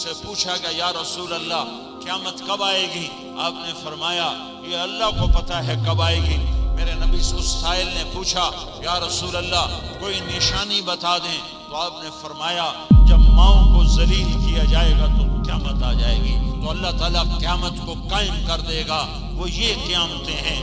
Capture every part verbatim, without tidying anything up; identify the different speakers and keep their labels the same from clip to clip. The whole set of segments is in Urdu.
Speaker 1: سے پوچھا کہ یا رسول اللہ قیامت کب آئے گی؟ آپ نے فرمایا یہ اللہ کو پتہ ہے کب آئے گی۔ میرے نبی سے اس سائل نے پوچھا یا رسول اللہ کوئی نشانی بتا دیں، تو آپ نے فرمایا جب ماؤں کو ذلیل کیا جائے گا تو قیامت آ جائے گی۔ تو اللہ تعالیٰ قیامت کو قائم کر دے گا۔ وہ یہ قیامتیں ہیں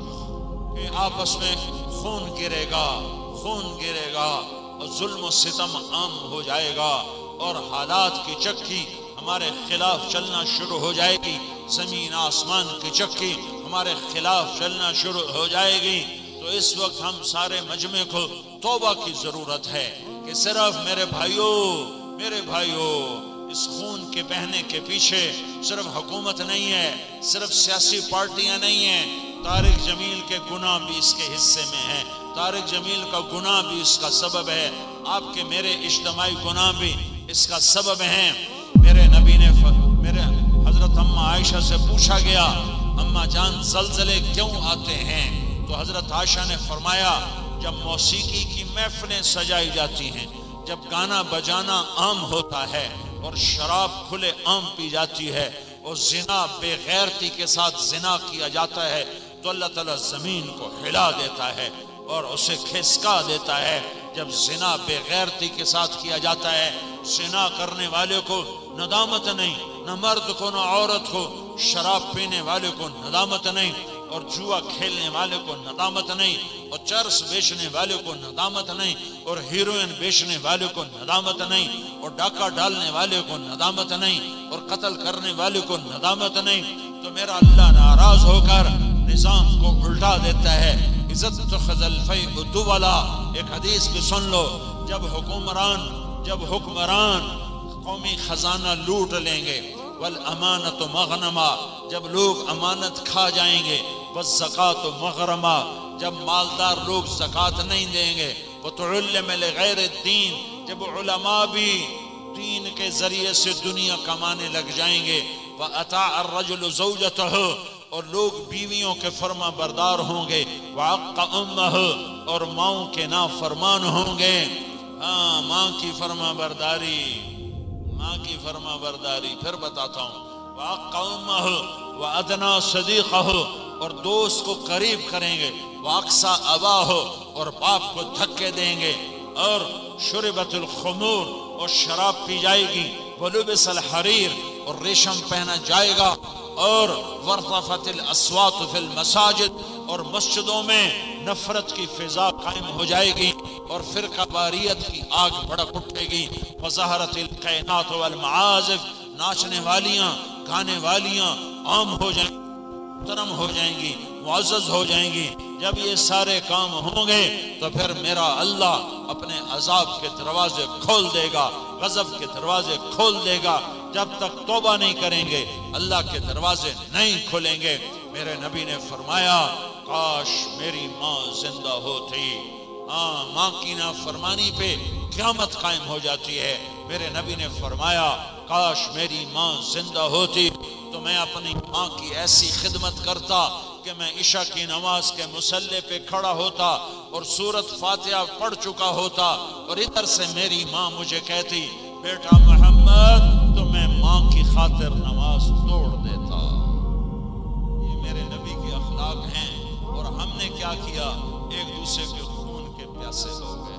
Speaker 1: کہ آپس میں خون گرے گا، خون گرے گا اور ظلم و ستم عام ہو جائے گا، اور حالات کی چکی ہمارے خلاف چلنا شروع ہو جائے گی، زمین آسمان کی چکی ہمارے خلاف چلنا شروع ہو جائے گی۔ تو اس وقت ہم سارے مجمع کو توبہ کی ضرورت ہے کہ صرف میرے بھائیوں میرے بھائیوں اس خون کے بہنے کے پیچھے صرف حکومت نہیں ہے، صرف سیاسی پارٹیاں نہیں ہیں، طارق جمیل کے گناہ بھی اس کے حصے میں ہیں، طارق جمیل کا گناہ بھی اس کا سبب ہے، آپ کے میرے اجتماعی گناہ بھی اس کا سبب ہیں۔ میرے نبی نے میرے حضرت اماں عائشہ سے پوچھا گیا اماں جان زلزلے کیوں آتے ہیں؟ تو حضرت عائشہ نے فرمایا جب موسیقی کی محفلیں سجائی جاتی ہیں، جب گانا بجانا عام ہوتا ہے اور شراب کھلے عام پی جاتی ہے اور زنا بے غیرتی کے ساتھ زنا کیا جاتا ہے، تو اللہ تعالیٰ زمین کو ہلا دیتا ہے اور اسے کھسکا دیتا ہے۔ جب زنا بے غیرتی کے ساتھ کیا جاتا ہے، زنا کرنے والے کو ندامت نہیں، نہ مرد کو نہ عورت کو، شراب پینے والے کو ندامت نہیں، اور جوا کھیلنے والے کو ندامت نہیں، اور چرس بیچنے والے کو ندامت نہیں، اور ہیروئن بیچنے والے کو ندامت نہیں، اور ڈاکہ ڈالنے والے کو ندامت نہیں، اور قتل کرنے والے کو ندامت نہیں۔ تو میرا اللہ ناراض ہو کر نظام کو الٹا دیتا ہے۔ عزت تخذ الفیء دولا، ایک حدیث بھی سن لو، جب حکمران جب حکمران قومی خزانہ لوٹ لیں گے، والامانت مغنما، جب لوگ امانت کھا جائیں گے، والزکاۃ مغرما، جب مالدار لوگ زکوٰۃ نہیں دیں گے، وتعلم لغیر الدین، جب علماء بھی دین کے ذریعے سے دنیا کمانے لگ جائیں گے، وَأَطَاعَ الرَّجُلُ زَوْجَتَهُ، اور لوگ بیویوں کے فرما بردار ہوں گے، وَعَقَّ أُمَّهُ، اور ماؤں کے نافرمان ہوں گے۔ ہاں، ماں کی فرما برداری ماں کی فرما برداری پھر بتاتا ہوں، وَعَقَّ أُمَّهُ وَأَدْنَى صَدِيقَهُ، اور دوست کو قریب کریں گے، وَأَقْصَى أَبَاهُ، اور باپ کو دھکے دیں گے، اور شربت الخمور، اور شراب پی جائے گی، وَلُبِسَ الْحَرِيرُ، اور ریشم پہنا جائے گا، اور وَارْتَفَتِ الْأَصْوَاتُ فِي الْمَسَاجِدِ، اور مسجدوں میں نفرت کی فضا قائم ہو جائے گی، اور فرقہ واریت کی آگ بھڑک اٹھے گی، وَظَهَرَتِ الْقَيْنَاتُ وَالْمَعَازِفُ، ناچنے والیاں گانے والیاں عام ہو جائیں محترم ہو جائیں گی، معزز ہو جائیں گی۔ جب یہ سارے کام ہوں گے تو پھر میرا اللہ اپنے عذاب کے دروازے کھول دے گا، غضب کے دروازے کھول دے گا۔ جب تک توبہ نہیں کریں گے اللہ کے دروازے نہیں کھولیں گے۔ میرے نبی نے فرمایا کاش میری ماں زندہ ہوتی۔ ہاں، ماں کی نافرمانی پہ قیامت قائم ہو جاتی ہے۔ میرے نبی نے فرمایا کاش میری ماں زندہ ہوتی تو میں اپنی ماں کی ایسی خدمت کرتا کہ میں عشاء کی نماز کے مصلی پہ کھڑا ہوتا اور سورت فاتحہ پڑھ چکا ہوتا، اور ادھر سے میری ماں مجھے کہتی بیٹا محمد، تو میں ماں کی خاطر نماز توڑ دیتا۔ یہ میرے نبی کے اخلاق ہیں، اور ہم نے کیا کیا؟ ایک دوسرے کے خون کے پیاسے ہو گئے۔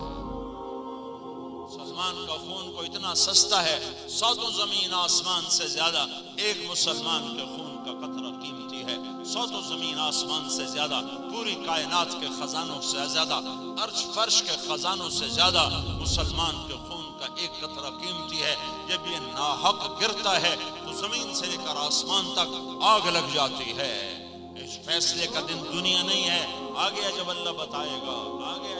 Speaker 1: مسلمان کا خون کو اتنا سستا ہے، ساتوں زمین آسمان سے زیادہ ایک مسلمان کے خون کا قطرہ قیمتی ہے، ساتوں زمین آسمان سے زیادہ، پوری کائنات کے خزانوں سے زیادہ، عرش فرش کے خزانوں سے زیادہ مسلمان کے خون کا ایک قطرہ قیمتی ہے۔ جب یہ ناحق گرتا ہے تو زمین سے لے کر آسمان تک آگ لگ جاتی ہے۔ اس فیصلے کا دن دنیا نہیں ہے، آگے جب اللہ بتائے گا، آگے